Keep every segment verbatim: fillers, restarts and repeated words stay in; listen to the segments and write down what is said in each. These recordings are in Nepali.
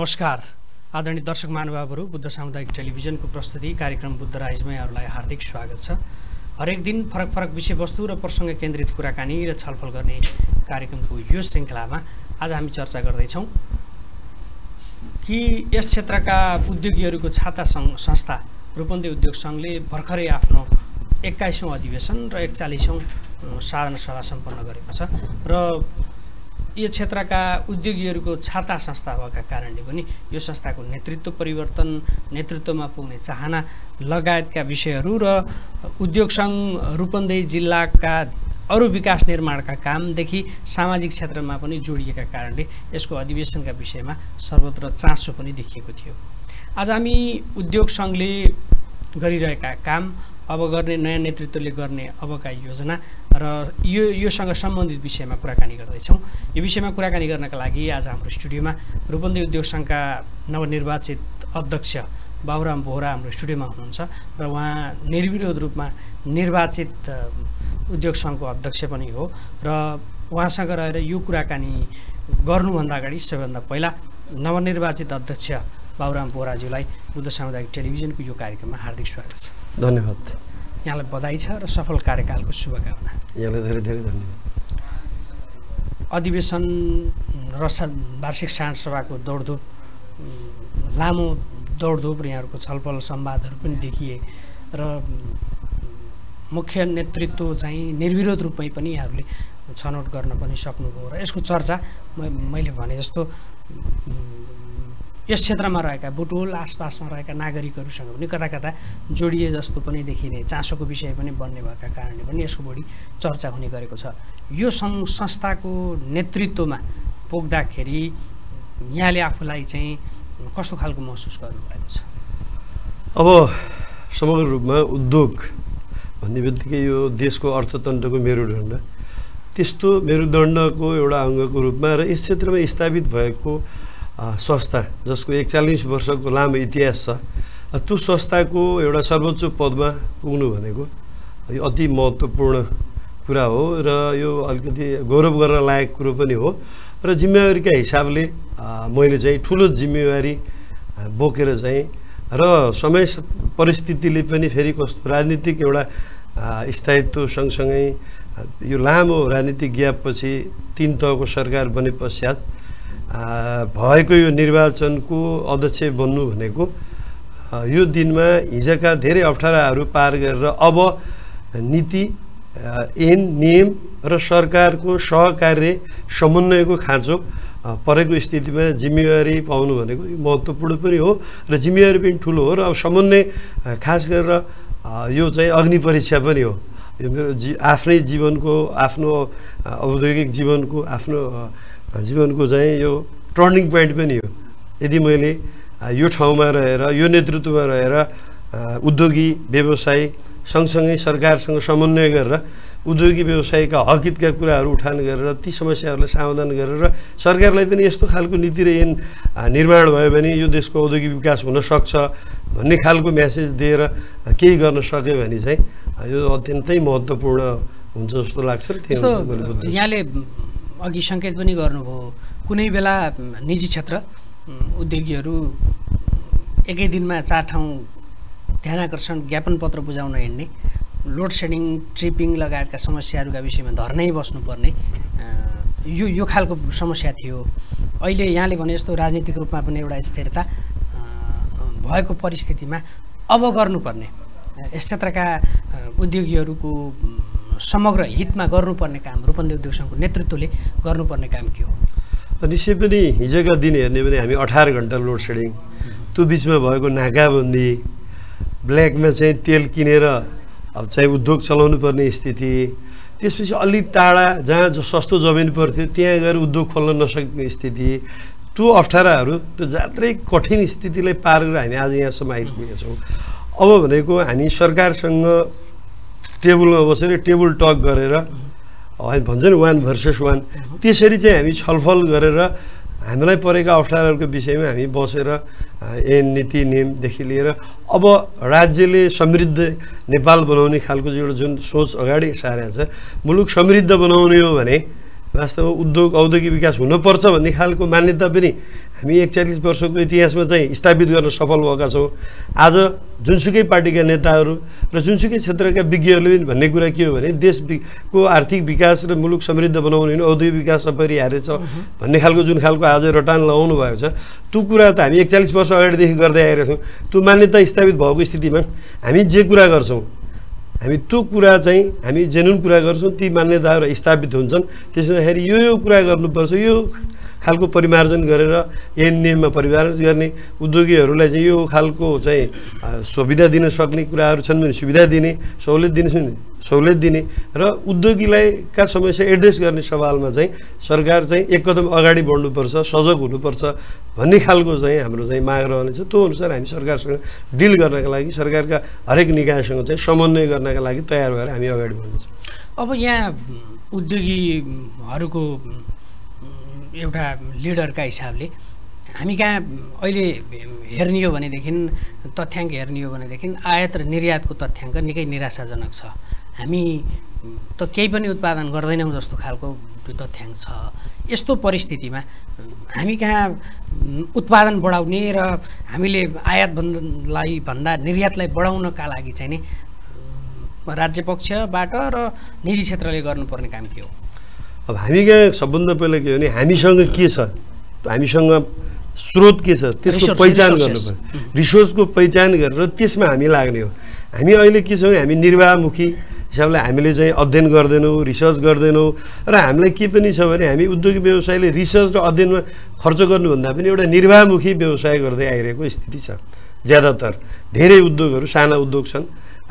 नमस्कार आदरणीय दर्शक महानुभावहरू, बुद्ध सामुदायिक टेलिभिजनको प्रस्तुति कार्यक्रम बुद्ध राइजमा यहाँहरूलाई हार्दिक स्वागत छ। हरेक दिन फरक फरक विषयवस्तु र प्रसङ्ग केन्द्रित कुराकानी र छलफल गर्ने कार्यक्रमको यो श्रृङ्खलामा आज हामी चर्चा गर्दैछौँ कि यस क्षेत्रका उद्योगीहरूको छाता संस्था रूपन्देही उद्योग सङ्घले भर्खरै आफ्नो एक्काइसौँ अधिवेशन र एकचालिसौँ साधारण सभा सम्पन्न गरेको छ र यो क्षेत्रका उद्योगीहरूको छाता संस्था भएका कारणले पनि यो संस्थाको नेतृत्व परिवर्तन, नेतृत्वमा पुग्ने चाहना लगायतका विषयहरू र उद्योग सङ्घ रूपन्देही जिल्लाका अरू विकास निर्माणका कामदेखि सामाजिक क्षेत्रमा पनि जोडिएका कारणले यसको अधिवेशनका विषयमा सर्वत्र चासो पनि देखिएको थियो। आज हामी उद्योग सङ्घले गरिरहेका काम, अब गर्ने नयाँ नेतृत्वले गर्ने अबका योजना र यो योसँग सम्बन्धित विषयमा कुराकानी गर्दैछौँ। यो विषयमा कुराकानी गर्नका लागि आज हाम्रो स्टुडियोमा रूपन्देही उद्योग सङ्घका नवनिर्वाचित अध्यक्ष बाबुराम बोहरा हाम्रो स्टुडियोमा हुनुहुन्छ र उहाँ निर्विरोध रूपमा निर्वाचित उद्योग सङ्घको अध्यक्ष पनि हो र उहाँसँग रहेर यो कुराकानी गर्नुभन्दा अगाडि सबैभन्दा पहिला नवनिर्वाचित अध्यक्ष बाबुराम बोहराज्यूलाई बुद्ध सामुदायिक टेलिभिजनको यो कार्यक्रममा हार्दिक स्वागत छ। धन्यवाद। यहाँलाई बधाई छ र सफल कार्यकालको शुभकामना। यहाँलाई धेरै धेरै धन्यवाद। अधिवेशन र वार्षिक साधारण सभाको दौडधुप, लामो दौडधुप र यहाँहरूको छलफल संवादहरू पनि देखिए र मुख्य नेतृत्व चाहिँ निर्विरोध रूपमै पनि यहाँहरूले छनौट गर्न पनि सक्नुभयो र यसको चर्चा मैले भने जस्तो यस क्षेत्रमा रहेका बुटवल आसपासमा रहेका नागरिकहरूसँग पनि कता कता जोडिए जस्तो पनि देखिने, चासोको विषय पनि बन्ने भएका कारणले पनि यसको बढी चर्चा हुने गरेको छ। यो सङ्घ संस्थाको नेतृत्वमा पुग्दाखेरि यहाँले आफूलाई चाहिँ कस्तो खालको महसुस गर्नुभएको छ? अब समग्र रूपमा उद्योग भन्ने बित्तिकै यो देशको अर्थतन्त्रको मेरुदण्ड, त्यस्तो मेरुदण्डको एउटा अङ्गको रूपमा र यस क्षेत्रमा स्थापित भएको संस्था जसको एकचालिस वर्षको लामो इतिहास छ, त्यो संस्थाको एउटा सर्वोच्च पदमा पुग्नु भनेको यो अति महत्त्वपूर्ण कुरा हो र यो अलिकति गौरव गर्न लायक कुरो पनि हो र जिम्मेवारीका हिसाबले मैले चाहिँ ठुलो जिम्मेवारी बोकेर चाहिँ र समय परिस्थितिले पनि फेरि कस्तो राजनीतिक एउटा स्थायित्व सँगसँगै यो लामो राजनीतिक ग्यापपछि तीन तहको सरकार बने पश्चात भएको यो निर्वाचनको अध्यक्ष बन्नु भनेको यो दिनमा हिजोका धेरै अप्ठ्याराहरू पार गरेर अब नीति, ऐन, नियम र सरकारको सहकार्य समन्वयको खाँचो परेको स्थितिमा जिम्मेवारी पाउनु भनेको यो महत्त्वपूर्ण पनि हो र जिम्मेवारी पनि ठुलो हो र अब समन्वय खास गरेर यो चाहिँ अग्नि परीक्षा पनि हो। यो मेरो जी आफ्नै जीवनको, आफ्नो औद्योगिक जीवनको, आफ्नो जीवनको चाहिँ यो टर्निङ पोइन्ट पनि हो। यदि मैले यो ठाउँमा रहेर, यो नेतृत्वमा रहेर उद्योगी व्यवसायी सँगसँगै सरकारसँग समन्वय गरेर उद्योगी व्यवसायका हकितका कुराहरू उठान गरेर ती समस्याहरूलाई समाधान गरेर सरकारलाई पनि यस्तो खालको नीति र ऐन निर्माण भयो भने यो देशको औद्योगिक विकास हुन सक्छ भन्ने खालको म्यासेज दिएर केही गर्न सक्यो भने चाहिँ यो अत्यन्तै महत्त्वपूर्ण हुन्छ जस्तो लाग्छ। यहाँले अघि सङ्केत पनि गर्नुभयो, कुनै बेला निजी क्षेत्र उद्योगीहरू एकै दिनमा चार ठाउँ ध्यानाकर्षण ज्ञापन पत्र बुझाउन हिँड्ने, लोड सेडिङ, ट्रिपिङ लगायतका समस्याहरूका विषयमा धर्नै बस्नुपर्ने यो यो खालको समस्या थियो। अहिले यहाँले भने जस्तो राजनीतिक रूपमा पनि एउटा स्थिरता भएको परिस्थितिमा अब गर्नुपर्ने यस क्षेत्रका उद्योगीहरूको समग्र हितमा गर्नुपर्ने काम रूपन्देही उद्योग सङ्घको नेतृत्वले गर्नुपर्ने काम के हो? निश्चय पनि हिजोका दिन हेर्ने भने हामी अठार घन्टा लोड सेडिङ, त्यो बिचमा भएको नाकाबन्दी, ब्ल्याकमा चाहिँ तेल किनेर अब चाहिँ उद्योग चलाउनु पर्ने स्थिति, त्यसपछि अलि टाढा जहाँ सस्तो जमिन पर्थ्यो त्यहाँ गएर उद्योग खोल्न नसक्ने स्थिति, त्यो अप्ठ्याराहरू, त्यो जात्रै कठिन स्थितिलाई पार गरेर हामी आज यहाँसम्म आइपुगेका छौँ। अब भनेको हामी सरकारसँग टेबलमा बसेर टेबल टक गरेर हामी भन्छ नि वान भर्सेस वान, त्यसरी चाहिँ हामी छलफल गरेर हामीलाई परेका अप्ठ्याराहरूको विषयमा हामी बसेर ऐन, नीति, नियमदेखि लिएर अब राज्यले समृद्ध नेपाल बनाउने खालको एउटा जुन सोच अगाडि सारेको छ, मुलुक समृद्ध बनाउने हो भने वास्तवमा उद्योग औद्योगिक विकास हुनुपर्छ भन्ने खालको मान्यता पनि हामी एकचालिस वर्षको इतिहासमा चाहिँ स्थापित गर्न सफल भएका छौँ। आज जुनसुकै पार्टीका नेताहरू र जुनसुकै क्षेत्रका विज्ञहरूले पनि भन्ने कुरा के हो भने देशको आर्थिक विकास र मुलुक समृद्ध बनाउने भने औद्योगिक विकास अपरिहार्य छ भन्ने खालको जुन खालको आज रटान लगाउनु भएको छ, त्यो कुरा त हामी एकचालिस वर्ष अगाडिदेखि गर्दै आइरहेका छौँ। त्यो मान्यता स्थापित भएको स्थितिमा हामी जे कुरा गर्छौँ हामी त्यो कुरा चाहिँ हामी जेन्युन कुरा गर्छौँ, ती मान्यताहरू स्थापित हुन्छन्। त्यसो हुँदाखेरि यो यो कुरा गर्नुपर्छ, यो खालको परिमार्जन गरेर यही नियममा परिमार्जन गर्ने, उद्योगीहरूलाई चाहिँ यो खालको चाहिँ सुविधा दिन सक्ने कुराहरू छन् भने सुविधा दिने, सहुलियत दिने छन् सहुलियत दिने र उद्योगीलाई का समस्या एड्रेस गर्ने सवालमा चाहिँ सरकार चाहिँ एक कदम अगाडि बढ्नुपर्छ, सजग हुनुपर्छ भन्ने खालको चाहिँ हाम्रो चाहिँ माग रहनेछ। त्यो अनुसार हामी सरकारसँग डिल गर्नका लागि सरकारका हरेक निकायसँग चाहिँ समन्वय गर्नका लागि तयार भएर हामी अगाडि बढ्नेछौँ। अब यहाँ उद्योगीहरूको एउटा लिडरका हिसाबले हामी कहाँ अहिले हेर्ने हो भनेदेखि तथ्याङ्क हेर्ने हो भनेदेखि आयात र निर्यातको तथ्याङ्क निकै निराशाजनक छ। हामी त केही पनि उत्पादन गर्दैनौँ जस्तो खालको त्यो तथ्याङ्क छ। यस्तो परिस्थितिमा हामी कहाँ उत्पादन बढाउने र हामीले आयात भन्दालाई भन्दा निर्यातलाई बढाउनका लागि चाहिँ नि राज्य पक्षबाट र निजी क्षेत्रले गर्नुपर्ने काम के हो? अब हामी कहाँ सबभन्दा पहिला के हो भने हामीसँग के छ, हामीसँग स्रोत के छ त्यसको पहिचान गर्नुपर्छ। रिसोर्सको पहिचान गरेर त्यसमा हामी लाग्ने हो। हामी अहिले के छ भने हामी निर्वाहमुखी हिसाबले हामीले चाहिँ अध्ययन गर्दैनौँ, रिसर्च गर्दैनौँ र हामीलाई के पनि छ भने हामी उद्योग व्यवसायले रिसर्च र अध्ययनमा खर्च गर्नुभन्दा पनि एउटा निर्वाहमुखी व्यवसाय गर्दै आइरहेको स्थिति छ। ज्यादातर धेरै उद्योगहरू साना उद्योग छन्,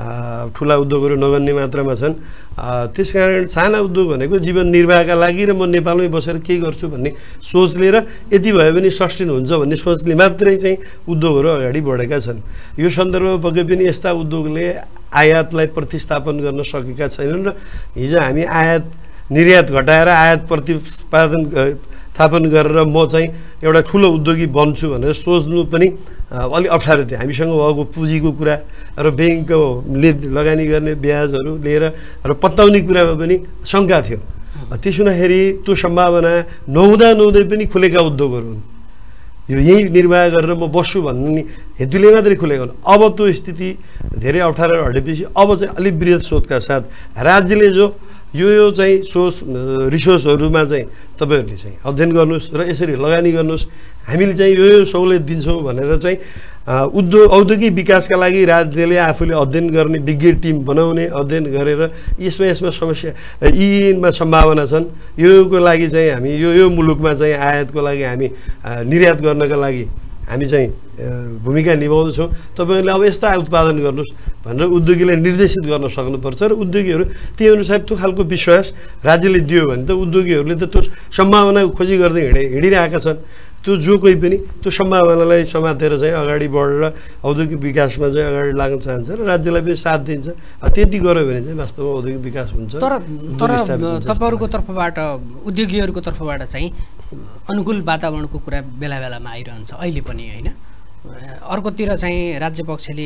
ठुला उद्योगहरू नगन्य मात्रामा छन्। त्यसकारण साना उद्योग भनेको जीवन निर्वाहका लागि र म नेपालमै बसेर के गर्छु भन्ने सोच लिएर यति भयो भने सस्टेन हुन्छ भन्ने सोचले मात्रै चाहिँ उद्योगहरू अगाडि बढेका छन्। यो सन्दर्भमा पक्कै पनि यस्ता उद्योगले आयातलाई प्रतिस्थापन गर्न सकेका छैनन् र हिजो हामी आयात निर्यात घटाएर आयात प्रतिपादन स्थापन गरेर म चाहिँ एउटा ठुलो उद्योगी बन्छु भनेर सोच्नु पनि अलिक अप्ठ्यारो थियो। हामीसँग भएको पुँजीको कुरा र ब्याङ्कले लगानी गर्ने ब्याजहरू लिएर र पत्ताउने कुरामा पनि शङ्का थियो। त्यसो हुँदाखेरि त्यो सम्भावना नहुँदा नहुँदै पनि खुलेका उद्योगहरू हुन्। यो यही निर्वाह गरेर म बस्छु भन्ने हेतुले मात्रै खुलेको हुन्। अब त्यो स्थिति धेरै अप्ठ्यारो हटेपछि अब चाहिँ अलिक वृहत सोचका साथ राज्यले जो यो यो चाहिँ सोच रिसोर्सहरूमा चाहिँ तपाईँहरूले चाहिँ अध्ययन गर्नुहोस् र यसरी लगानी गर्नुहोस्, हामीले चाहिँ यो यो सहुलियत दिन्छौँ भनेर चाहिँ उद्योग औद्योगिक विकासका लागि राज्यले आफूले अध्ययन गर्ने विज्ञ टिम बनाउने, अध्ययन गरेर यसमा यसमा समस्या यीमा सम्भावना छन्, योको लागि चाहिँ हामी यो यो मुलुकमा चाहिँ आयातको लागि हामी निर्यात गर्नका लागि हामी चाहिँ भूमिका निभाउँदछौँ, तपाईँहरूले अब यस्ता उत्पादन गर्नुहोस् भनेर उद्योगीलाई निर्देशित गर्न सक्नुपर्छ र उद्योगीहरू त्यही अनुसार त्यो खालको विश्वास राज्यले दियो भने त उद्योगीहरूले त त्यो सम्भावना खोजी गर्दै हिँडे हिँडिरहेका छन्। त्यो जो कोही पनि त्यो सम्भावनालाई समातेर चाहिँ अगाडि बढेर औद्योगिक विकासमा चाहिँ अगाडि लाग्न चाहन्छ र राज्यलाई पनि साथ दिन्छ। त्यति गऱ्यो भने चाहिँ वास्तवमा औद्योगिक विकास हुन्छ। तर तर तपाईँहरूको तर्फबाट उद्योगीहरूको तर्फबाट चाहिँ अनुकूल वातावरणको कुरा बेला बेलामा आइरहन्छ अहिले पनि, होइन? अर्कोतिर चाहिँ राज्य पक्षले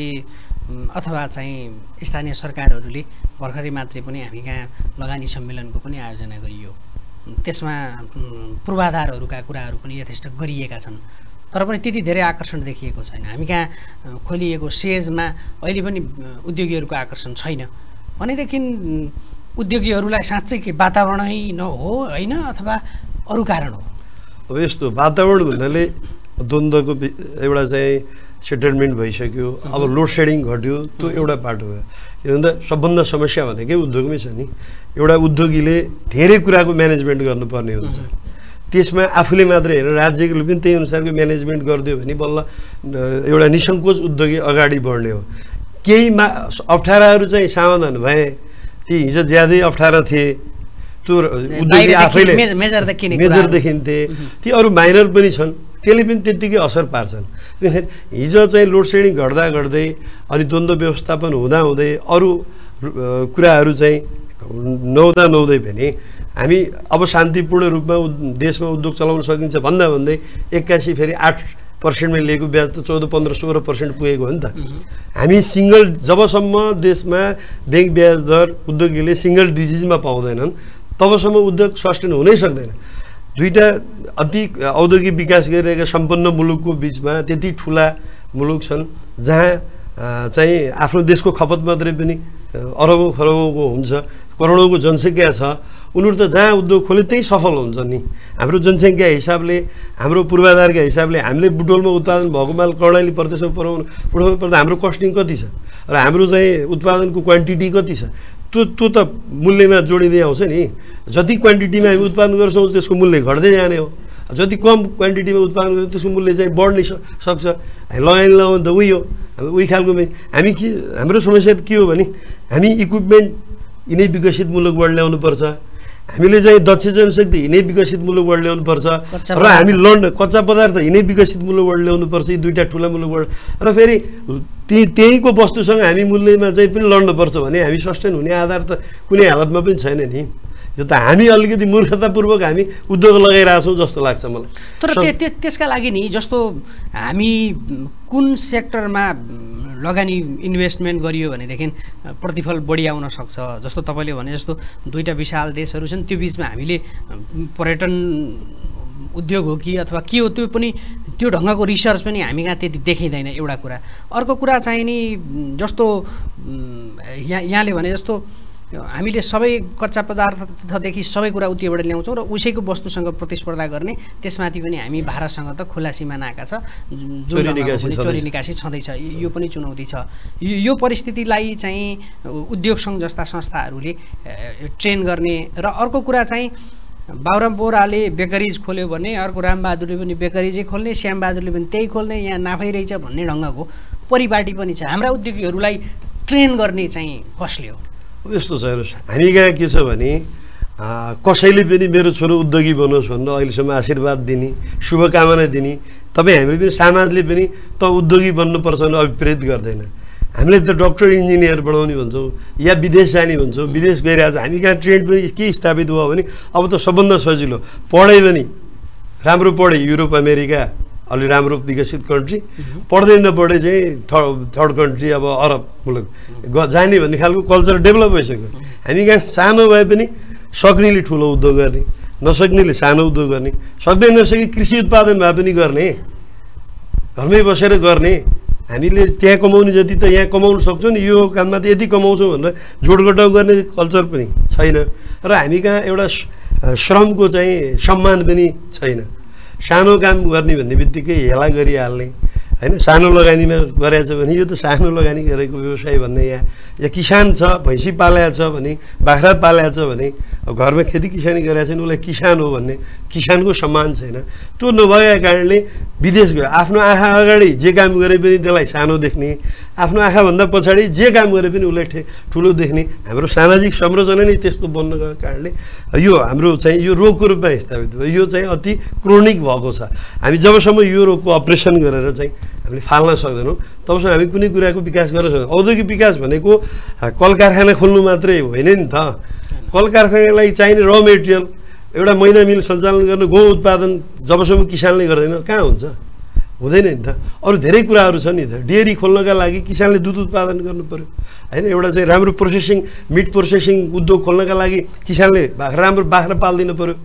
अथवा चाहिँ स्थानीय सरकारहरूले भर्खरै मात्रै पनि हामी कहाँ लगानी सम्मेलनको पनि आयोजना गरियो, त्यसमा पूर्वाधारहरूका कुराहरू पनि यथेष्ट गरिएका छन्, तर पनि त्यति धेरै आकर्षण देखिएको छैन। हामी कहाँ खोलिएको सेजमा अहिले पनि उद्योगीहरूको आकर्षण छैन भनेदेखि उद्योगीहरूलाई साँच्चै के वातावरणै नहो, होइन, अथवा अरू कारण हो? अब यस्तो वातावरण भन्नाले द्वन्द्वको एउटा चाहिँ सेटलमेन्ट भइसक्यो, अब लोड सेडिङ घट्यो, त्यो एउटा पाटो हो। किन भन्दा सबभन्दा समस्या भनेकै उद्योगमै छ नि। एउटा उद्योगीले धेरै कुराको म्यानेजमेन्ट गर्नुपर्ने हुन्छ, त्यसमा आफूले मात्रै हेरेर राज्यले पनि त्यही अनुसारको म्यानेजमेन्ट गरिदियो भने बल्ल एउटा निसङ्कोच उद्योगी अगाडि बढ्ने हो। केही मा अप्ठ्याराहरू चाहिँ समाधान भए, ती हिजो ज्यादै अप्ठ्यारा थिए त्यो उद्योगी आफैले मेजर देखिन्थे, ती अरू माइनर पनि छन्, त्यसले पनि त्यत्तिकै असर पार्छन्। हिजो चाहिँ लोड सेडिङ घट्दा घट्दै अनि द्वन्द्व व्यवस्थापन हुँदा हुँदै अरू कुराहरू चाहिँ नहुँदा नहुँदै भने हामी अब शान्तिपूर्ण रूपमा देशमा उद्योग चलाउन सकिन्छ भन्दा भन्दै एक्कासी फेरि आठ पर्सेन्टमा लिएको ब्याज त चौध पन्ध्र सोह्र पर्सेन्ट पुगेको हो नि त। हामी सिङ्गल जबसम्म देशमा ब्याङ्क ब्याज दर उद्योगीले सिङ्गल डिजिटमा पाउँदैनन् तबसम्म उद्योग सस्टेन हुनै सक्दैन। दुईटा अति औद्योगिक विकास गरिरहेका सम्पन्न मुलुकको बिचमा त्यति ठुला मुलुक छन् जहाँ चाहिँ आफ्नो देशको खपत मात्रै पनि अरबौँ खरबौँको हुन्छ, करोडौँको जनसङ्ख्या छ, उनीहरू त जहाँ उद्योग खोले त्यही सफल हुन्छ नि। हाम्रो जनसङ्ख्या हिसाबले, हाम्रो पूर्वाधारका हिसाबले हामीले बुटवलमा उत्पादन भएको माल कर्णाली प्रदेशमा पुऱ्याउनु पुऱ्याउनु पर्दा हाम्रो कस्टिङ कति छ र हाम्रो चाहिँ उत्पादनको क्वान्टिटी कति छ, त्यो त्यो त मूल्यमा जोडिँदै आउँछ नि। जति क्वान्टिटीमा हामी उत्पादन गर्छौँ त्यसको मूल्य घट्दै जाने हो, जति कम क्वान्टिटीमा उत्पादन गर्छौँ त्यसको मूल्य चाहिँ बढ्नै सक्छ। लगानी लगाउनु त उही हो, उही खालको हामी के हाम्रो समस्या के हो भने हामी इक्विपमेन्ट यिनै विकसित मुलुकबाट ल्याउनुपर्छ, हामीले चाहिँ दक्ष जनशक्ति यिनै विकसित मुलुकबाट ल्याउनुपर्छ र हामी लन्ड कच्चा पदार्थ यिनै विकसित मुलुकबाट ल्याउनुपर्छ, यी दुईवटा ठुला मुलुकबाट। र फेरि ती त्यहीँको वस्तुसँग हामी मूल्यमा चाहिँ पनि लड्नुपर्छ भने हामी सस्टेन हुने आधार त कुनै हालतमा पनि छैन नि। यो त हामी अलिकति मूर्खतापूर्वक हामी उद्योग लगाइरहेछौँ जस्तो लाग्छ मलाई। तर त्यसका लागि नि जस्तो हामी कुन सेक्टरमा लगानी इन्भेस्टमेन्ट गरियो भनेदेखि प्रतिफल बढी आउन सक्छ। जस्तो तपाईँले भने जस्तो दुईवटा विशाल देशहरू छन्, त्यो बिचमा हामीले पर्यटन उद्योग हो कि अथवा के हो त्यो पनि त्यो ढङ्गको रिसर्च पनि हामी कहाँ त्यति देखिँदैन एउटा कुरा। अर्को कुरा चाहिँ नि जस्तो यहाँ यहाँले भने जस्तो हामीले सबै कच्चा पदार्थदेखि सबै कुरा उतिबाट ल्याउँछौँ र उसैको वस्तुसँग प्रतिस्पर्धा गर्ने, त्यसमाथि पनि हामी भारतसँग त खुला सीमा नाका छ, जुन चोरी निकासी छँदैछ, यो पनि चुनौती छ। यो परिस्थितिलाई चाहिँ उद्योग सङ्घ जस्ता संस्थाहरूले ट्रेन गर्ने। र अर्को कुरा चाहिँ बाबुराम बोहराले बेकरिज खोल्यो भने अर्को रामबहादुरले पनि बेकरिजै खोल्ने, श्यामबहादुरले पनि त्यही खोल्ने, यहाँ नाफै रहेछ भन्ने ढङ्गको परिपाटी पनि छ। हाम्रा उद्योगीहरूलाई ट्रेन गर्ने चाहिँ कसले हो? यस्तो छ हेर्नुहोस्, हामी कहाँ के छ भने कसैले पनि मेरो छोरो उद्योगी बनोस् भनेर अहिलेसम्म आशीर्वाद दिने, शुभकामना दिने, तपाईँ हामीले पनि समाजले पनि त उद्योगी बन्नुपर्छ भने अभिप्रेत गर्दैन। हामीले त डक्टर इन्जिनियर बनाउने भन्छौँ या विदेश जाने भन्छौँ, विदेश गइरहेछ। हामी कहाँ ट्रेन्ड पनि के स्थापित भयो भने अब त सबभन्दा सजिलो पढे पनि राम्रो पढे, युरोप अमेरिका अलि राम्रो विकसित कन्ट्री, पढ्दै नपढे चाहिँ थर्ड थर्ड कन्ट्री अब अरब मुलुक जाने भन्ने खालको कल्चर डेभलप भइसक्यो। हामी कहाँ सानो भए पनि सक्नेले ठुलो उद्योग गर्ने, नसक्नेले सानो उद्योग गर्ने, सक्दै नसके कृषि उत्पादन भए पनि गर्ने, घरमै बसेर गर्ने। हामीले त्यहाँ कमाउने जति त यहाँ कमाउन सक्छौँ नि, यो काममा त यति कमाउँछौँ भनेर जोडघटाउ गर्ने कल्चर पनि छैन। र हामी कहाँ एउटा श्रमको चाहिँ सम्मान पनि छैन। सानो काम गर्ने भन्ने बित्तिकै हेला गरिहाल्ने होइन। सानो लगानीमा गरेछ भने यो त सानो लगानी गरेको व्यवसाय भन्ने, यहाँ या किसान छ, भैँसी पालेको छ भने, बाख्रा पालेको छ भने, घरमा खेती किसानी गरेको छैन उसलाई किसान हो भन्ने किसानको सम्मान छैन। त्यो नभएका कारणले विदेश गयो, आफ्नो आँखा अगाडि जे काम गरे पनि त्यसलाई सानो देख्ने, आफ्नो आँखाभन्दा पछाडि जे काम गरे पनि उसलाई ठे ठुलो देख्ने। हाम्रो सामाजिक संरचना नै त्यस्तो बन्न गएको कारणले यो हाम्रो चाहिँ यो रोगको रूपमा स्थापित भयो। यो चाहिँ अति क्रोनिक भएको छ। हामी जबसम्म यो रोगको अपरेसन गरेर चाहिँ हामीले फाल्न सक्दैनौँ तबसम्म हामी कुनै कुराको विकास गर्न सक्दैनौँ। औद्योगिक विकास भनेको कल कारखाना खोल्नु मात्रै होइन नि त। कल कारखानालाई चाहिने र मेटेरियल एउटा महिना मिल सञ्चालन गर्न गहुँ उत्पादन जबसम्म किसानले गर्दैन कहाँ हुन्छ, हुँदैन नि त। अरू धेरै कुराहरू छ नि त। डेयरी खोल्नका लागि किसानले दुध उत्पादन गर्नु पऱ्यो होइन। एउटा चाहिँ राम्रो प्रोसेसिङ मिट प्रोसेसिङ उद्योग खोल्नका लागि किसानले बाख्रा राम्रो बाख्रा पाल्दिनु पऱ्यो।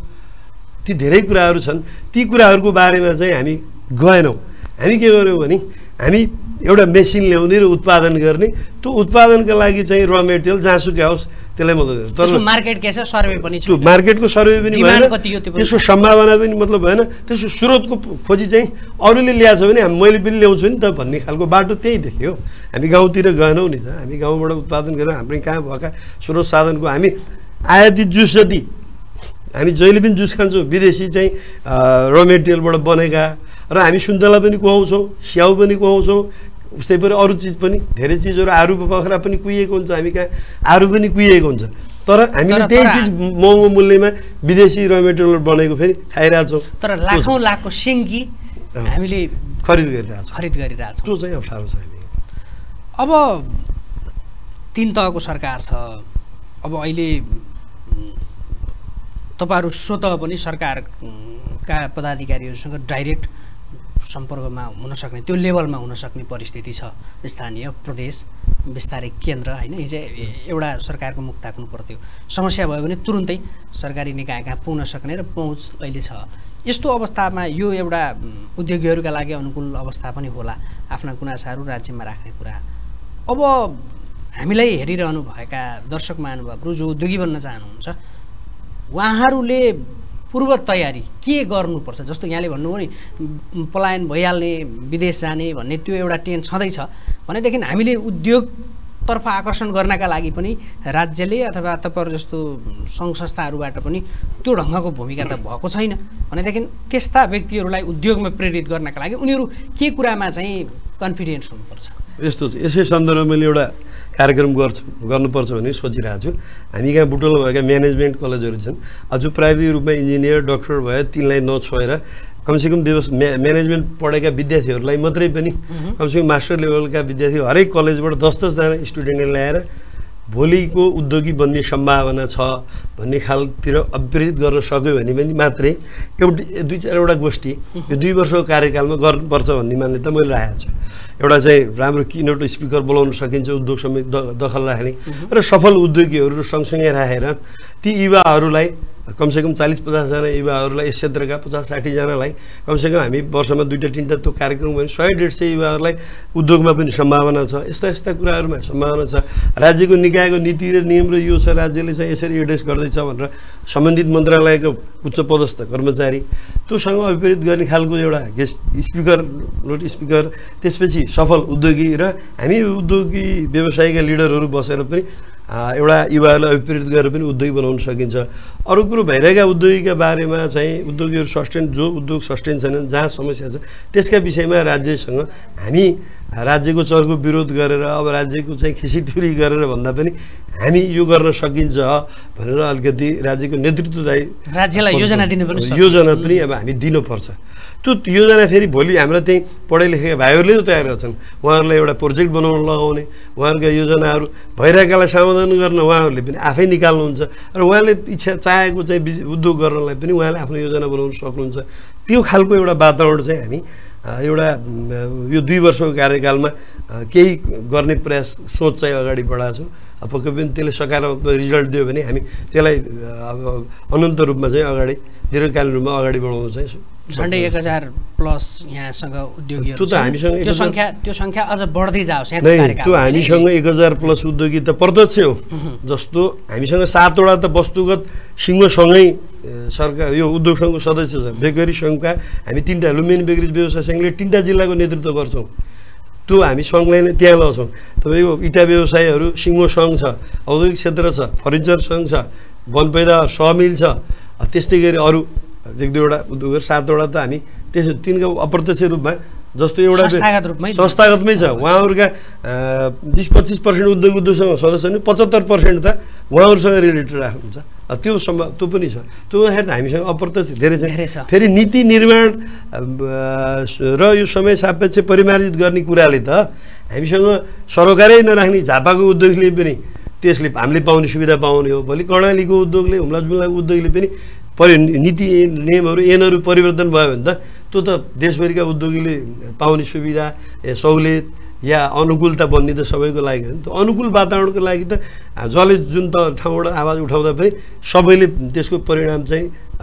ती धेरै कुराहरू छन्। ती कुराहरूको बारेमा चाहिँ हामी गएनौँ। हामी के गर्यौँ भने हामी एउटा मेसिन ल्याउने र उत्पादन गर्ने, त्यो उत्पादनका लागि चाहिँ र मेटेरियल जहाँसुकै होस् त्यसलाई मद्दत। तर मार्केट के छ सर्वे पनि त्यो मार्केटको सर्वे पनि भएन, त्यसको सम्भावना पनि मतलब भएन, त्यसको स्रोतको खोजी चाहिँ अरूले ल्याएको छ भने मैले पनि ल्याउँछु नि त भन्ने खालको बाटो त्यही देखियो। हामी गाउँतिर गएनौँ नि त। हामी गाउँबाट उत्पादन गरेर हाम्रो कहाँ भएका स्रोत साधनको हामी आयातित जुस जति हामी जहिले पनि जुस खान्छौँ विदेशी चाहिँ र मेटेरियलबाट बनेका, र हामी सुन्तला पनि खुवाउँछौँ, स्याउ पनि खुवाउँछौँ, उस्तै पऱ्यो अरू चिज पनि धेरै चिजहरू आरू बखरा पनि कुहिएको हुन्छ, हामी कहाँ आरू पनि कुहिएको हुन्छ। तर हामीले त्यही चिज महँगो मूल्यमा विदेशी र मेटेरियल बनेको फेरि खाइरहेछौँ। तर लाखौँ लाखको सिङ्गी हामीले खरिद गरिरहेछौँ खरिद गरिरहेछौँ त्यो चाहिँ अप्ठ्यारो छ। हामी अब तिन तहको सरकार छ। अब अहिले तपाईँहरू स्वतः पनि सरकारका पदाधिकारीहरूसँग डाइरेक्ट सम्पर्कमा हुन सक्ने त्यो लेभलमा हुन सक्ने परिस्थिति छ स्थानीय प्रदेश विस्तारै केन्द्र हैन हिजो एउटा सरकारको मुख ताक्नु पर्थ्यो समस्या भयो भने तुरुन्तै सरकारी निकाय कहाँ पुग्न सक्ने र पहुँच अहिले छ यस्तो अवस्थामा यो एउटा उद्योगीहरूका लागि अनुकूल अवस्था पनि होला आफ्ना गुनासाहरू राज्यमा राख्ने कुरा अब हामीलाई हेरिरहनु भएका दर्शक महानुभावहरू जो उद्योगी बन्न चाहनुहुन्छ उहाँहरूले पूर्व तयारी के गर्नुपर्छ जस्तो यहाँले भन्नुभयो नि पलायन भइहाल्ने विदेश जाने भन्ने त्यो एउटा टेन्स छँदैछ भनेदेखि हामीले उद्योगतर्फ आकर्षण गर्नका लागि पनि राज्यले अथवा तपाईँहरू जस्तो सङ्घ संस्थाहरूबाट पनि त्यो ढङ्गको भूमिका त भएको छैन भनेदेखि त्यस्ता व्यक्तिहरूलाई उद्योगमा प्रेरित गर्नका लागि उनीहरू के कुरामा चाहिँ कन्फिडेन्स हुनुपर्छ यस्तो यसै सन्दर्भमा मैले एउटा कार्यक्रम गर्छु गर्नुपर्छ भन्ने सोचिरहेको छु हामी कहाँ बुटवलमा भएका म्यानेजमेन्ट कलेजहरू छन् अझ प्राविधिक रूपमा इन्जिनियर डक्टर भए तिनलाई नछोएर कमसेकम व्यवस म्या म्यानेजमेन्ट पढेका विद्यार्थीहरूलाई मात्रै पनि कमसेकम मास्टर लेभलका विद्यार्थी हरेक कलेजबाट दस दसजना स्टुडेन्टलाई ल्याएर भोलिको उद्योगी बन्ने सम्भावना छ भन्ने खालतिर अपग्रेड गर्न सक्यो भने पनि मात्रै एउटा दुई चारवटा गोष्ठी यो दुई वर्षको कार्यकालमा गर्नुपर्छ भन्ने मान्यता मैले राखेको छु एउटा चाहिँ राम्रो किनोट स्पिकर बोलाउन सकिन्छ उद्योग समेत दखल राख्ने र सफल उद्योगीहरू सँगसँगै राखेर ती युवाहरूलाई कमसेकम चालीस पचासजना युवाहरूलाई यस क्षेत्रका पचास साठीजनालाई कमसेकम हामी वर्षमा दुईवटा तिनवटा त्यो कार्यक्रम भयो सय डेढ सय युवाहरूलाई उद्योगमा पनि सम्भावना छ यस्ता यस्ता कुराहरूमा सम्भावना छ राज्यको निकायको नीति र नियम र यो छ राज्यले चाहिँ यसरी एड्रेस गर्दैछ भनेर सम्बन्धित मन्त्रालयको उच्च पदस्थ कर्मचारी त्योसँग विपरीत गर्ने खालको एउटा गेस्ट स्पिकर नोट स्पिकर त्यसपछि सफल उद्योगी र हामी उद्योगी व्यवसायका लिडरहरू बसेर पनि एउटा युवाहरूलाई विपरीत गरेर पनि उद्योगी बनाउन सकिन्छ अरू कुरो भइरहेका उद्योगीका बारेमा चाहिँ उद्योगीहरू सस्टेन जो उद्योग सस्टेन छैनन् जहाँ समस्या छ त्यसका विषयमा राज्यसँग हामी राज्यको चरको विरोध गरेर अब राज्यको चाहिँ खिसीटुरी गरेर भन्दा पनि हामी यो गर्न सकिन्छ भनेर अलिकति राज्यको नेतृत्वदायी राज्यलाई योजना दिनु पनि योजना पनि अब हामी दिनुपर्छ त्यो योजना फेरि भोलि हाम्रा त्यही पढे लेखेका भाइहरूले जो तयार गर्छन् उहाँहरूलाई एउटा प्रोजेक्ट बनाउन लगाउने उहाँहरूका योजनाहरू भइरहेकालाई समाधान गर्न उहाँहरूले पनि आफै निकाल्नुहुन्छ र उहाँले इच्छा चाहेको चाहिँ उद्योग गर्नलाई पनि उहाँले आफ्नो योजना बनाउन सक्नुहुन्छ त्यो खालको एउटा वातावरण चाहिँ हामी एउटा यो दुई वर्षको कार्यकालमा केही गर्ने प्रयास सोच चाहिँ अगाडि बढाएको छु पक्कै पनि त्यसले सकारात्मक रिजल्ट दियो भने हामी त्यसलाई अनन्त रूपमा चाहिँ अगाडि दीर्घकालीन रूपमा अगाडि बढाउन चाहिँ झन्डै एक हजार प्लस यहाँसँग उद्योगीहरू त्यो त हामीसँग त्यो सङ्ख्या त्यो सङ्ख्या अझ बढ्दै जाओस् नै त्यो हामीसँग एक हजार प्लस उद्योगी त प्रत्यक्ष हो जस्तो हामीसँग सातवटा त वस्तुगत सिंहसँगै सरकार यो उद्योग सङ्घको सदस्य छ बेकरी सङ्घका हामी तिनवटा लुम्बिनी बेकरी व्यवसाय सङ्घले तिनवटा जिल्लाको नेतृत्व गर्छौँ त्यो हामी सङ्घलाई नै त्यहाँ लगाउँछौँ तपाईँको इँटा व्यवसायहरू सिङ्गो सङ्घ छ औद्योगिक क्षेत्र छ फर्निचर सङ्घ छ वनपैदा सहमिल छ त्यस्तै गरी अरू एक दुईवटा उद्योगहरू सातवटा त हामी त्यसो तिनको अप्रत्यक्ष रूपमा जस्तो एउटा संस्थागतमै छ उहाँहरूका बिस पच्चिस पर्सेन्ट उद्योग उद्योगसँग सदस्य भने पचहत्तर पर्सेन्ट त उहाँहरूसँग रिलेटेड राख्नुहुन्छ त्यो सम्भव त्यो पनि छ त्यो हुँदाखेरि त हामीसँग अप्रत्यक्ष धेरै छ फेरि नीति निर्माण र यो समय सापेक्ष परिमार्जित गर्ने कुराले त हामीसँग सरकारै नराख्ने झापाको उद्योगले पनि त्यसले हामीले पाउने सुविधा पाउने हो भोलि कर्णालीको उद्योगले हुम्ला जुम्लाको उद्योगले पनि परि नीति नियमहरू ऐनहरू परिवर्तन भयो भने त त्यो त देशभरिका उद्योगीले पाउने सुविधा सहुलियत या अनुकूलता बन्ने त सबैको लागि हो नि त अनुकूल वातावरणको लागि त जसले जुन त ठाउँबाट आवाज उठाउँदा पनि सबैले त्यसको परिणाम चाहिँ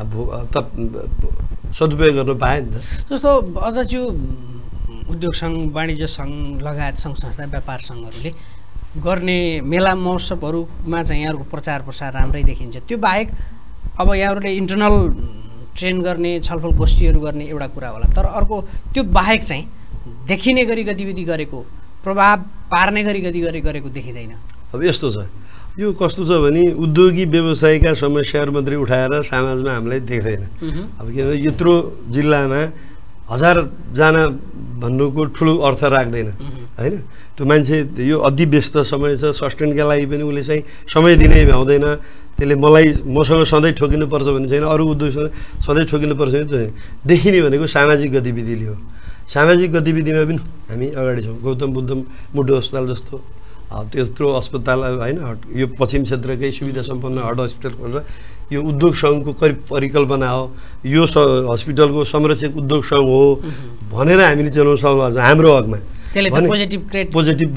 सदुपयोग गर्न पाए नि त जस्तो अध्यक्ष उद्योग सङ्घ वाणिज्य सङ्घ लगायत सङ्घ संस्था व्यापार सङ्घहरूले गर्ने मेला महोत्सवहरूमा चाहिँ यहाँहरूको प्रचार प्रसार राम्रै देखिन्छ त्यो बाहेक अब यहाँहरूले इन्टरनल ट्रेन गर्ने छलफल गोष्ठीहरू गर्ने एउटा कुरा होला तर अर्को त्यो बाहेक चाहिँ देखिने गरी गतिविधि गरेको प्रभाव पार्ने गरी गति गरेको देखिँदैन अब यस्तो छ यो कस्तो छ भने उद्योगी व्यवसायका समस्याहरू मात्रै उठाएर समाजमा हामीलाई देख्दैन अब किनभने यत्रो जिल्लामा हजारजना भन्नुको ठुलो अर्थ राख्दैन होइन त्यो मान्छे यो अति व्यस्त समय छ सस्टेनका लागि पनि उसले चाहिँ समय दिनै भ्याउँदैन त्यसले मलाई मसँग सधैँ ठोकिनुपर्छ भन्ने छैन अरू उद्योगसँग सधैँ ठोकिनुपर्छ भने देखिने भनेको सामाजिक गतिविधिले हो सामाजिक गतिविधिमा पनि हामी अगाडि छौँ गौतम बुद्ध मुटु अस्पताल जस्तो त्यत्रो अस्पताल होइन यो पश्चिम क्षेत्रकै सुविधा सम्पन्न हट हस्पिटल भनेर यो उद्योग सङ्घको परिकल्पना हो, यो हस्पिटलको संरक्षक उद्योग सङ्घ हो भनेर हामीले चलाउन सक्नु छ हाम्रो हकमा। पोजिटिभ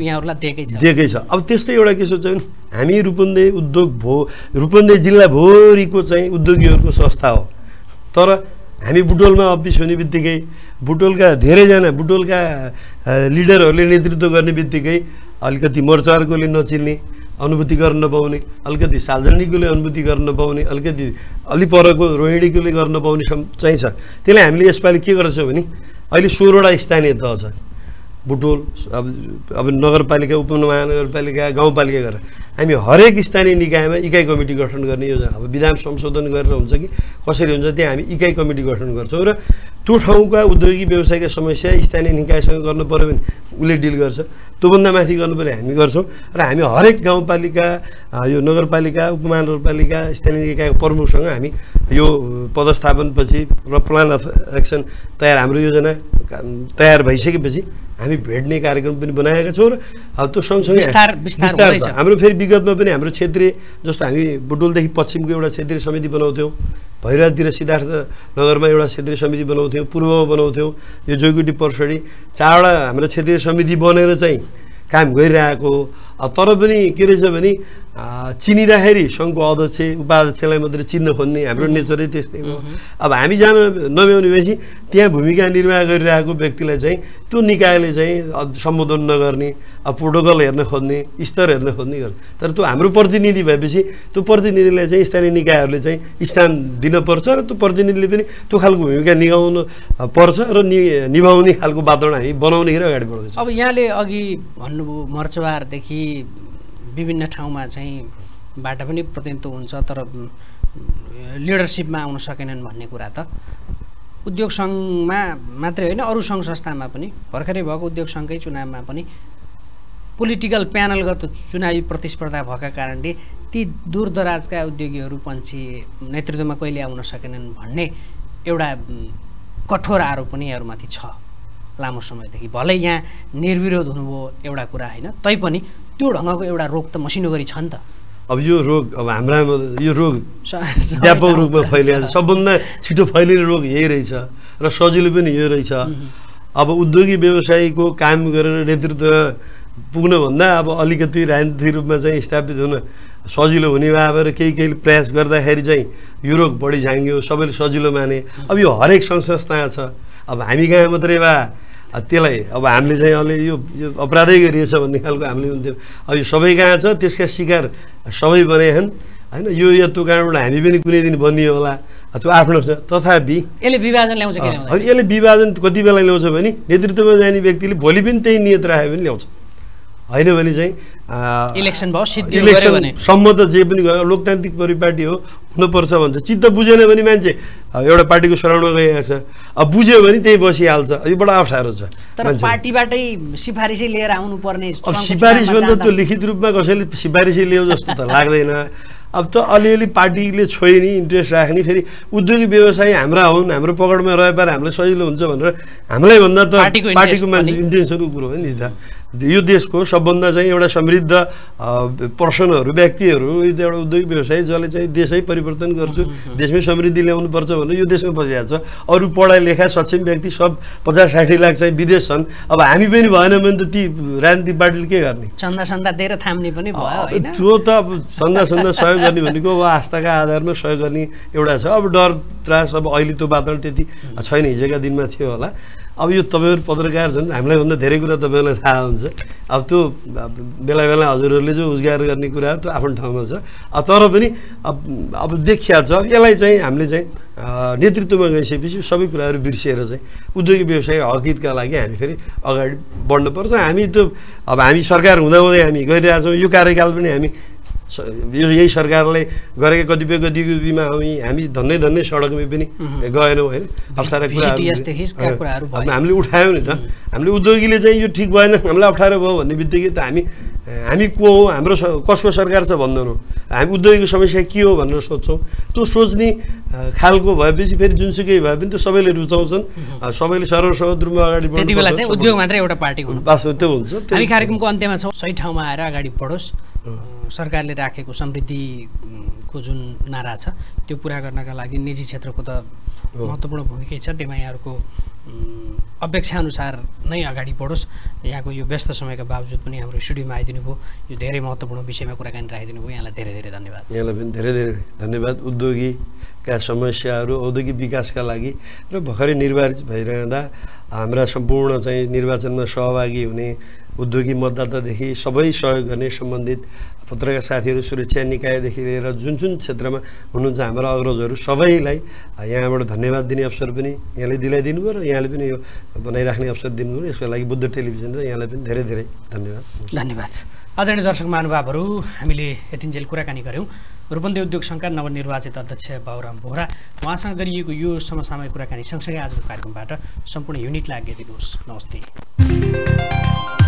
दिएकै छ। अब त्यस्तै एउटा के सोध्छ भने हामी रूपन्देही उद्योग भो रूपन्देही जिल्लाभरिको चाहिँ उद्योगीहरूको संस्था हो, तर हामी बुटवलमा अफिस हुने बित्तिकै बुटवलका धेरैजना बुटवलका लिडरहरूले नेतृत्व गर्ने बित्तिकै अलिकति मोर्चारकोले नचिन्ने, अनुभूति गर्न नपाउने, अलिकति सार्वजनिकले अनुभूति गर्न नपाउने, अलिकति अलि परको रोहिणीकोले गर्न नपाउने चाहिँ छ। त्यसलाई हामीले यसपालि के गर्छौँ भने अहिले सोह्रवटा स्थानीय तह छ बुटवल, अब अब नगरपालिका, उपमहानगरपालिका, गाउँपालिका गरेर हामी हरेक स्थानीय निकायमा इकाइ कमिटी गठन गर्ने योजना, अब विधान संशोधन गरेर हुन्छ कि कसरी हुन्छ त्यहाँ हामी इकाइ कमिटी गठन गर्छौँ र त्यो ठाउँका उद्योगिक व्यवसायका समस्या स्थानीय निकायसँग गर्नु पऱ्यो भने उसले डिल गर्छ, त्योभन्दा माथि गर्नु पऱ्यो हामी गर्छौँ। र हामी हरेक गाउँपालिका, यो नगरपालिका, उपमहानगरपालिका, स्थानीय निकायको प्रमुखसँग हामी यो पदस्थापनपछि र प्लान अफ एक्सन तयार हाम्रो योजना तयार भइसकेपछि हामी भेट्ने कार्यक्रम पनि बनाएका छौँ। र अब त्यो सँगसँगै विस्तार छ हाम्रो। फेरि विगतमा पनि हाम्रो क्षेत्रीय, जस्तो हामी बुटवलदेखि पश्चिमको एउटा क्षेत्रीय समिति बनाउँथ्यौँ, भैरवतिर सिद्धार्थ नगरमा एउटा क्षेत्रीय समिति बनाउँथ्यौँ, पूर्वमा बनाउँथ्यौँ, यो जोइकुटी पर्सडी चारवटा हाम्रो क्षेत्रीय समिति बनेर चाहिँ काम गरिरहेको। तर पनि के रहेछ भने चिनिँदाखेरि सङ्घको अध्यक्ष उपाध्यक्षलाई मात्रै चिन्न खोज्ने हाम्रो नेचरै त्यस्तै हो। अब हामी जान नभ्याउने भएपछि त्यहाँ भूमिका निर्वाह गरिरहेको व्यक्तिलाई चाहिँ त्यो निकायले चाहिँ सम्बोधन नगर्ने, अब प्रोटोकल हेर्न खोज्ने, स्तर हेर्न खोज्ने गर्छ। तर त्यो हाम्रो प्रतिनिधि भएपछि त्यो प्रतिनिधिलाई चाहिँ स्थानीय निकायहरूले चाहिँ स्थान दिनपर्छ र त्यो प्रतिनिधिले पनि त्यो खालको भूमिका निभाउनु पर्छ र नि निभाउने खालको वातावरण हामी बनाउनेखेर अगाडि बढ्दैछ। अब यहाँले अघि भन्नुभयो मर्चवारदेखि विभिन्न ठाउँमा चाहिँ बाटा पनि प्रतिनिधित्व हुन्छ तर लिडरसिपमा आउन सकेनन् भन्ने कुरा त उद्योग सङ्घमा मात्रै होइन अरू सङ्घ संस्थामा पनि भर्खरै भएको उद्योग सङ्घकै चुनावमा पनि पोलिटिकल प्यानलगत चुनावी प्रतिस्पर्धा भएका कारणले ती दूरदराजका उद्योगीहरू पन्छी नेतृत्वमा कहिले आउन सकेनन् भन्ने एउटा कठोर आरोप पनि यहाँहरूमाथि छ लामो समयदेखि। भलै यहाँ निर्विरोध हुनुभयो एउटा कुरा होइन, तैपनि त्यो ढङ्गको एउटा रोग त मसिनो गरी छ नि त। अब यो रोग अब हाम्रा यो रोग व्यापक रूपमा फैलिएको छ, सबभन्दा छिटो फैलिने रोग यही रहेछ र सजिलो पनि यही रहेछ। अब उद्योगिक व्यवसायीको काम गरेर नेतृत्व पुग्नुभन्दा अब अलिकति राजनीतिक रूपमा चाहिँ स्थापित हुन सजिलो हुने भएर केही केही प्रयास गर्दाखेरि चाहिँ यो रोग बढी झाङ्ग्यो, सबैले सजिलो माने। अब यो हरेक सङ्घ संस्था छ, अब हामी कहाँ मात्रै भए त्यसलाई अब हामीले चाहिँ अलि यो अपराधै गरिएछ भन्ने खालको हामीले हुन्थ्यो। अब यो सबै कहाँ छ, त्यसका शिकार सबै बनेछन् होइन। यो या त्यो कारणबाट हामी पनि कुनै दिन बनियो होला, त्यो आफ्नो छ। तथापि यसले विभाजन ल्याउँछ कि ल्याउँदैन? यसले विभाजन कति बेला ल्याउँछ भने नेतृत्वमा जाने व्यक्तिले भोलि पनि त्यही नियत राख्यो भने ल्याउँछ, होइन भने चाहिँ इलेक्सन भयो सिद्धि इलेक्सन सम्म त जे पनि गरेर लोकतान्त्रिक परिपाटी हो हुनुपर्छ भन्छ। चित्त बुझेन भने मान्छे एउटा पार्टीको शरणमा गइरहेको छ, अब बुझ्यो भने त्यही बसिहाल्छ। यो बडा अप्ठ्यारो छ। तर पार्टीबाटै सिफारिसै लिएर आउनु पर्ने, अब सिफारिस भन्दा त्यो लिखित रूपमा कसैले सिफारिसै ल्याउ जस्तो त लाग्दैन। अब त अलिअलि पार्टीले छोइने इन्ट्रेस्ट राख्ने, फेरि उद्योगिक व्यवसायी हाम्रा हुन्, हाम्रो पकडमा रहे पाएर हामीलाई सजिलो हुन्छ भनेर हामीलाई भन्दा त पार्टीको मान्छे इन्टेन्सनको कुरो हो नि त। यो देशको सबभन्दा चाहिँ एउटा समृद्ध पर्सनहरू व्यक्तिहरू एउटा उद्योग व्यवसायी जसले चाहिँ देशै परिवर्तन गर्छु, देशमै समृद्धि ल्याउनु पर्छ भनेर यो देशमा बसिरहेको छ। अरू पढाइ लेखा सक्षम व्यक्ति सब पचास साठी लाख चाहिँ विदेश छन्। अब हामी पनि भएन भने त ती राजनीतिक पार्टीले के गर्ने? चन्दा सन्दा दिएर थाम्ने पनि भयो होइन। त्यो त अब चन्दा सन्दा सहयोग गर्ने भनेको अब आस्थाका आधारमा सहयोग गर्ने एउटा छ। अब डर त्रास अब अहिले त्यो वातावरण त्यति छैन, हिजोका दिनमा थियो होला। अब यो तपाईँहरू पत्रकार छन्, हामीलाई भन्दा धेरै कुरा तपाईँहरूलाई थाहा हुन्छ। अब त्यो बेला बेला हजुरहरूले जो उजगार गर्ने कुरा त्यो आफ्नो ठाउँमा छ। तर पनि अब अब देखिया छ यसलाई चाहिँ हामीले चाहिँ नेतृत्वमा गइसकेपछि सबै कुराहरू बिर्सिएर चाहिँ उद्योगिक व्यवसाय हकितका लागि हामी फेरि अगाडि बढ्नुपर्छ। हामी त अब हामी सरकार हुँदाहुँदै हामी गइरहेछौँ, यो कार्यकाल पनि हामी यो यही सरकारले गरेका कतिपय गतिविधिमा हामी हामी धन्नै धन्नै सडकमा पनि गएनौँ होइन अप्ठ्यारा कुराहरू हामीले उठायौँ नि त हामीले उद्योगीले चाहिँ यो ठिक भएन हामीलाई अप्ठ्यारो भयो भन्ने बित्तिकै त हामी हामी को हो हाम्रो कसको सरकार छ भन्दैनौँ हामी उद्योगीको समस्या के हो भनेर सोध्छौँ त्यो सोच्ने खालको भएपछि फेरि जुनसुकै भए पनि त्यो सबैले रुचाउँछन् सबैले सर्वसर्वत रूपमा अगाडि बढ्नु त्यति बेला चाहिँ उद्योग मात्रै एउटा पार्टी हुनु वास्तवमा त्यो हुन्छ हामी कार्यक्रमको अन्त्यमा छौँ सही ठाउँमा आएर अगाडि बढोस् सरकारले राखेको समृद्धिको जुन नारा छ त्यो पुरा गर्नका लागि निजी क्षेत्रको त महत्त्वपूर्ण भूमिकै छ त्यसमा यहाँहरूको अपेक्षा अनुसार नै अगाडि बढोस् यहाँको यो व्यस्त समयका बावजुद पनि हाम्रो स्टुडियोमा आइदिनु भयो यो धेरै महत्त्वपूर्ण विषयमा कुराकानी राखिदिनु भयो यहाँलाई धेरै धेरै धन्यवाद यहाँलाई पनि धेरै धेरै धन्यवाद उद्योगीका समस्याहरू औद्योगिक विकासका लागि र भर्खरै निर्वाचित भइरहँदा हाम्रा सम्पूर्ण चाहिँ निर्वाचनमा सहभागी हुने उद्योगी मतदातादेखि सबै सहयोग गर्ने सम्बन्धित पत्रकार साथीहरू सुरक्षा निकायदेखि लिएर जुन जुन क्षेत्रमा हुनुहुन्छ हाम्रा अग्रजहरू सबैलाई यहाँबाट धन्यवाद दिने अवसर पनि यहाँले दिलाइदिनु भयो र यहाँले पनि यो बनाइराख्ने अवसर दिनुभयो यसको लागि बुद्ध टेलिभिजन र यहाँलाई पनि धेरै धेरै धन्यवाद धन्यवाद आदरणीय दर्शक महानुभावहरू हामीले यतिन्जेल कुराकानी गऱ्यौँ रूपन्देही उद्योग सङ्घका नवनिर्वाचित अध्यक्ष बाबुराम बोहरा उहाँसँग गरिएको यो समसामयिक कुराकानी सँगसँगै आजको कार्यक्रमबाट सम्पूर्ण युनिटलाई आज्ञा दिनुहोस् नमस्ते।